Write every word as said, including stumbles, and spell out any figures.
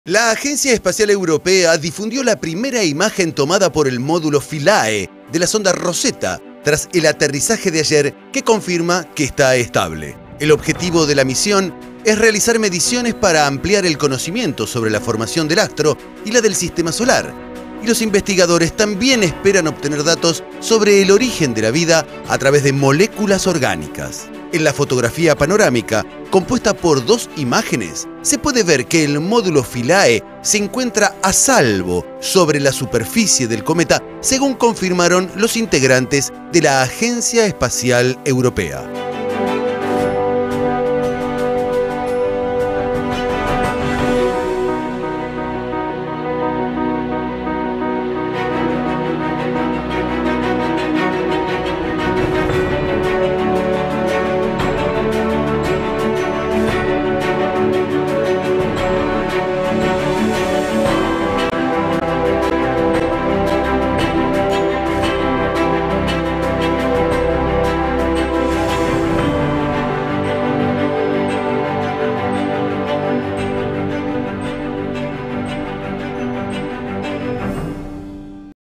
La Agencia Espacial Europea difundió la primera imagen tomada por el módulo Philae de la sonda Rosetta tras el aterrizaje de ayer, que confirma que está estable. El objetivo de la misión es realizar mediciones para ampliar el conocimiento sobre la formación del astro y la del sistema solar. Y los investigadores también esperan obtener datos sobre el origen de la vida a través de moléculas orgánicas. En la fotografía panorámica, compuesta por dos imágenes, se puede ver que el módulo Philae se encuentra a salvo sobre la superficie del cometa, según confirmaron los integrantes de la Agencia Espacial Europea.